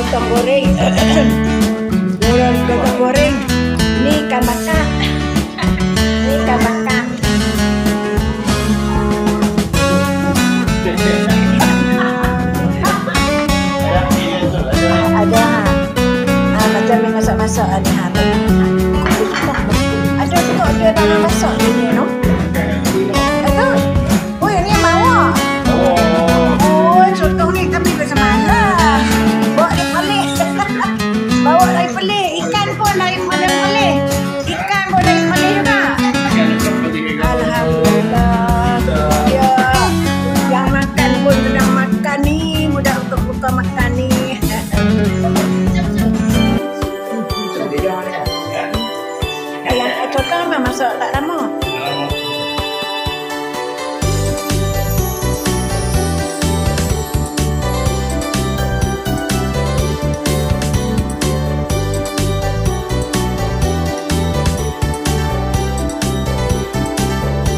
lontong goreng. Lontong goreng. Ini ikan bakar. Ini ikan bakar. Ada. Macam yang masak-masak ada. Ada juga ada dalam masak ni, no? Ada. Oh, ini mawar. Oh, contoh ni tapi macam mana? Bawa dari Perlis. Bawa dari Perlis. Ikan pun dari Perlis. Ikan pun dari Perlis juga. Alhamdulillah. Ya, yang makan pun sedang makan ni. Mudah untuk buka makan ni. Yang contoh memang masak tak lama.